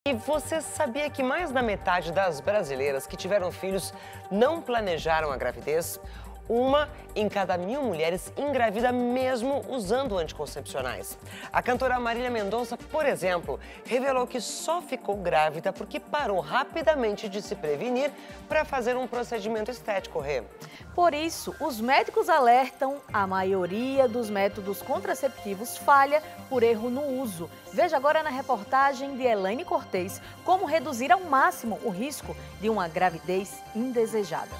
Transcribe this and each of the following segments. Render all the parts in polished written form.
E você sabia que mais da metade das brasileiras que tiveram filhos não planejaram a gravidez? Uma em cada 1000 mulheres engravida mesmo usando anticoncepcionais. A cantora Marília Mendonça, por exemplo, revelou que só ficou grávida porque parou rapidamente de se prevenir para fazer um procedimento estético, Rê. Por isso, os médicos alertam, a maioria dos métodos contraceptivos falha por erro no uso. Veja agora na reportagem de Elaine Cortez como reduzir ao máximo o risco de uma gravidez indesejada.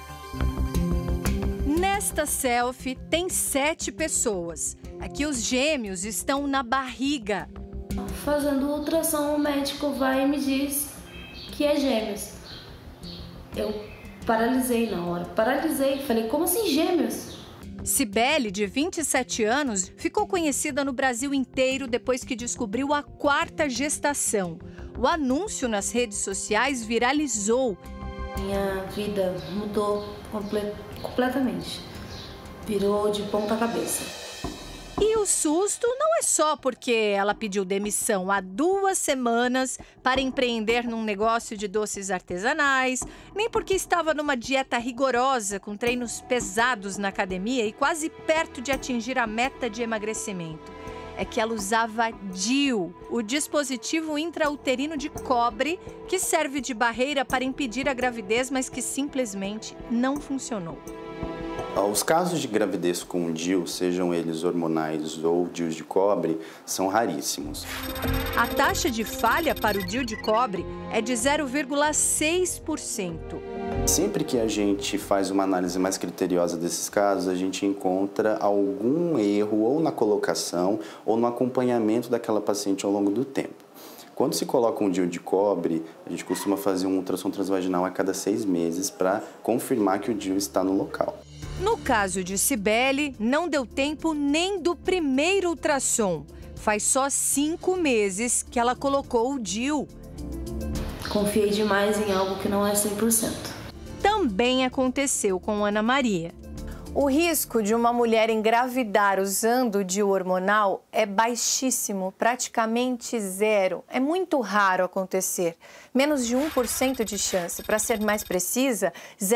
Nesta selfie tem 7 pessoas. Aqui os gêmeos estão na barriga. Fazendo ultrassom, o médico vai e me diz que é gêmeos. Eu paralisei na hora, falei, como assim gêmeos? Cibele, de 27 anos, ficou conhecida no Brasil inteiro depois que descobriu a 4ª gestação. O anúncio nas redes sociais viralizou. Minha vida mudou completamente. Virou de ponta cabeça. E o susto não é só porque ela pediu demissão há 2 semanas para empreender num negócio de doces artesanais, nem porque estava numa dieta rigorosa, com treinos pesados na academia e quase perto de atingir a meta de emagrecimento. É que ela usava DIU, o dispositivo intrauterino de cobre, que serve de barreira para impedir a gravidez, mas que simplesmente não funcionou. Os casos de gravidez com DIU, sejam eles hormonais ou DIUs de cobre, são raríssimos. A taxa de falha para o DIU de cobre é de 0,6%. Sempre que a gente faz uma análise mais criteriosa desses casos, a gente encontra algum erro ou na colocação ou no acompanhamento daquela paciente ao longo do tempo. Quando se coloca um DIU de cobre, a gente costuma fazer um ultrassom transvaginal a cada 6 meses para confirmar que o DIU está no local. No caso de Cibele, não deu tempo nem do primeiro ultrassom. Faz só 5 meses que ela colocou o DIU. Confiei demais em algo que não é 100%. Também aconteceu com Ana Maria. O risco de uma mulher engravidar usando o DIU hormonal é baixíssimo, praticamente zero. É muito raro acontecer. Menos de 1% de chance. Para ser mais precisa,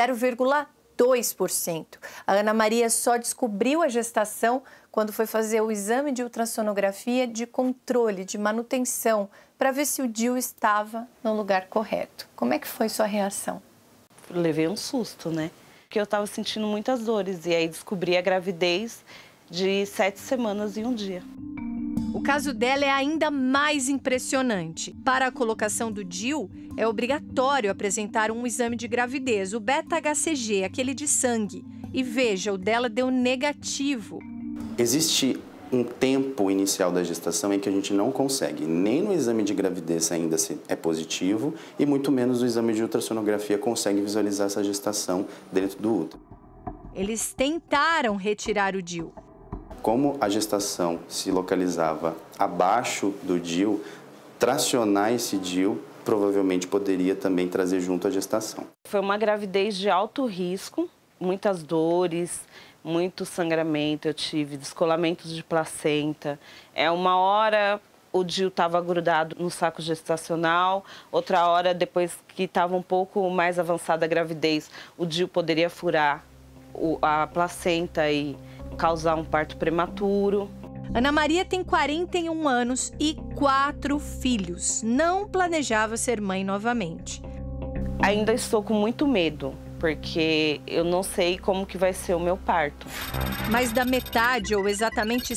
0,2%. A Ana Maria só descobriu a gestação quando foi fazer o exame de ultrassonografia de controle, de manutenção, para ver se o DIU estava no lugar correto. Como é que foi sua reação? Levei um susto, né? Porque eu estava sentindo muitas dores e aí descobri a gravidez de 7 semanas e 1 dia. O caso dela é ainda mais impressionante. Para a colocação do DIU, é obrigatório apresentar um exame de gravidez, o beta-HCG, aquele de sangue. E veja, o dela deu negativo. Existe um tempo inicial da gestação em que a gente não consegue, nem no exame de gravidez ainda se é positivo, e muito menos o exame de ultrassonografia consegue visualizar essa gestação dentro do útero. Eles tentaram retirar o DIU. Como a gestação se localizava abaixo do DIU, tracionar esse DIU provavelmente poderia também trazer junto a gestação. Foi uma gravidez de alto risco, muitas dores, muito sangramento, eu tive descolamentos de placenta. Uma hora o DIU estava grudado no saco gestacional, outra hora, depois que estava um pouco mais avançada a gravidez, o DIU poderia furar a placenta e causar um parto prematuro. Ana Maria tem 41 anos e 4 filhos. Não planejava ser mãe novamente. Ainda estou com muito medo, porque eu não sei como que vai ser o meu parto. Mais da metade, ou exatamente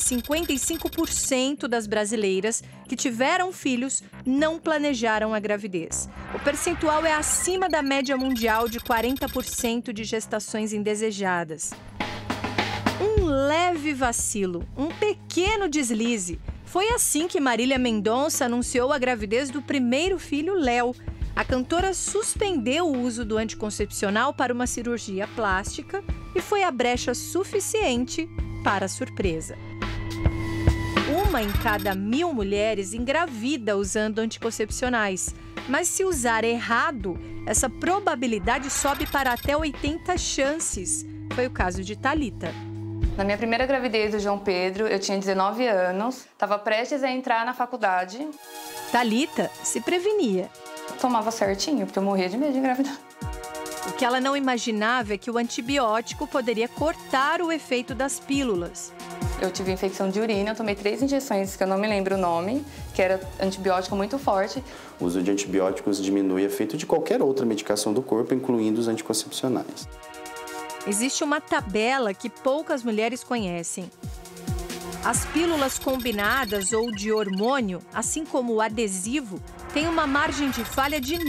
55% das brasileiras que tiveram filhos não planejaram a gravidez. O percentual é acima da média mundial de 40% de gestações indesejadas. Um leve vacilo, um pequeno deslize. Foi assim que Marília Mendonça anunciou a gravidez do primeiro filho, Léo. A cantora suspendeu o uso do anticoncepcional para uma cirurgia plástica e foi a brecha suficiente para a surpresa. Uma em cada 1000 mulheres engravida usando anticoncepcionais. Mas se usar errado, essa probabilidade sobe para até 80 chances. Foi o caso de Thalita. Na minha primeira gravidez do João Pedro, eu tinha 19 anos, estava prestes a entrar na faculdade. Thalita se prevenia. Tomava certinho, porque eu morria de medo de engravidar. O que ela não imaginava é que o antibiótico poderia cortar o efeito das pílulas. Eu tive infecção de urina, eu tomei 3 injeções, que eu não me lembro o nome, que era antibiótico muito forte. O uso de antibióticos diminui o efeito de qualquer outra medicação do corpo, incluindo os anticoncepcionais. Existe uma tabela que poucas mulheres conhecem. As pílulas combinadas ou de hormônio, assim como o adesivo, têm uma margem de falha de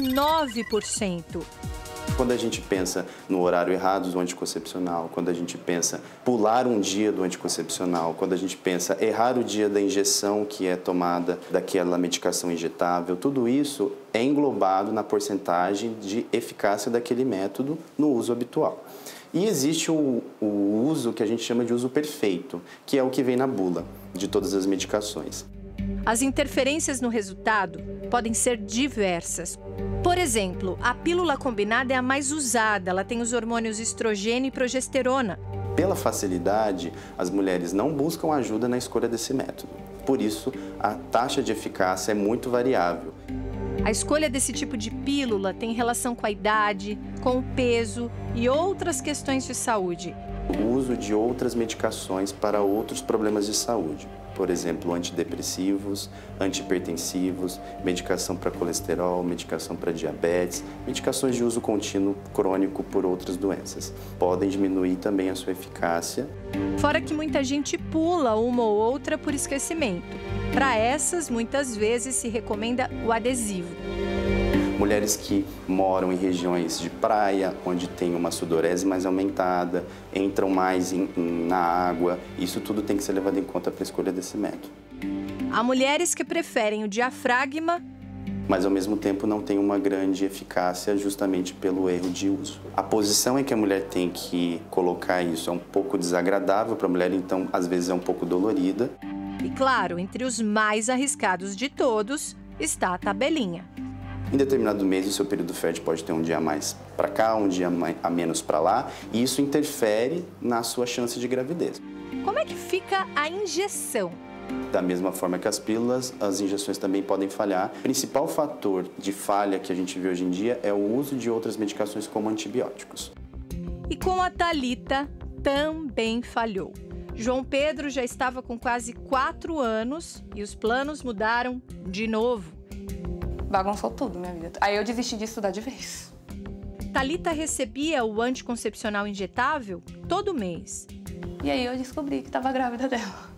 9%. Quando a gente pensa no horário errado do anticoncepcional, quando a gente pensa pular um dia do anticoncepcional, quando a gente pensa errar o dia da injeção que é tomada daquela medicação injetável, tudo isso é englobado na porcentagem de eficácia daquele método no uso habitual. E existe o uso que a gente chama de uso perfeito, que é o que vem na bula de todas as medicações. As interferências no resultado podem ser diversas. Por exemplo, a pílula combinada é a mais usada, ela tem os hormônios estrogênio e progesterona. Pela facilidade, as mulheres não buscam ajuda na escolha desse método. Por isso, a taxa de eficácia é muito variável. A escolha desse tipo de pílula tem relação com a idade, com o peso e outras questões de saúde. O uso de outras medicações para outros problemas de saúde. Por exemplo, antidepressivos, antihipertensivos, medicação para colesterol, medicação para diabetes, medicações de uso contínuo crônico por outras doenças. Podem diminuir também a sua eficácia. Fora que muita gente pula uma ou outra por esquecimento. Para essas, muitas vezes se recomenda o adesivo. Mulheres que moram em regiões de praia, onde tem uma sudorese mais aumentada, entram mais na água, isso tudo tem que ser levado em conta para a escolha desse método. Há mulheres que preferem o diafragma, mas ao mesmo tempo não tem uma grande eficácia justamente pelo erro de uso. A posição em que a mulher tem que colocar isso é um pouco desagradável para a mulher, então às vezes é um pouco dolorida. E claro, entre os mais arriscados de todos está a tabelinha. Em determinado mês, o seu período fértil pode ter um dia a mais para cá, um dia a menos para lá, e isso interfere na sua chance de gravidez. Como é que fica a injeção? Da mesma forma que as pílulas, as injeções também podem falhar. O principal fator de falha que a gente vê hoje em dia é o uso de outras medicações como antibióticos. E com a Thalita também falhou. João Pedro já estava com quase 4 anos e os planos mudaram de novo. Bagunçou tudo, minha vida. Aí eu desisti de estudar de vez. Thalita recebia o anticoncepcional injetável todo mês. E aí eu descobri que estava grávida dela.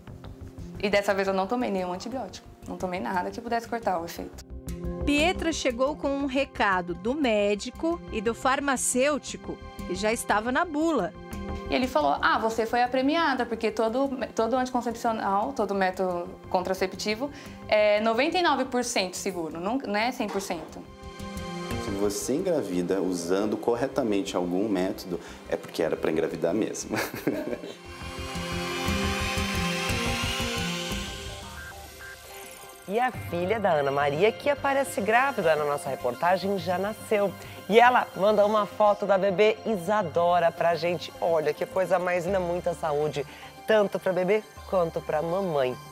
E dessa vez eu não tomei nenhum antibiótico. Não tomei nada que pudesse cortar o efeito. Pietra chegou com um recado do médico e do farmacêutico que já estava na bula. E ele falou, você foi a premiada, porque todo anticoncepcional, todo método contraceptivo é 99% seguro, não é 100%. Se você engravida usando corretamente algum método, é porque era para engravidar mesmo. E a filha da Ana Maria, que aparece grávida na nossa reportagem, já nasceu. E ela manda uma foto da bebê Isadora pra gente. Olha que coisa mais linda, muita saúde, tanto pra bebê quanto pra mamãe.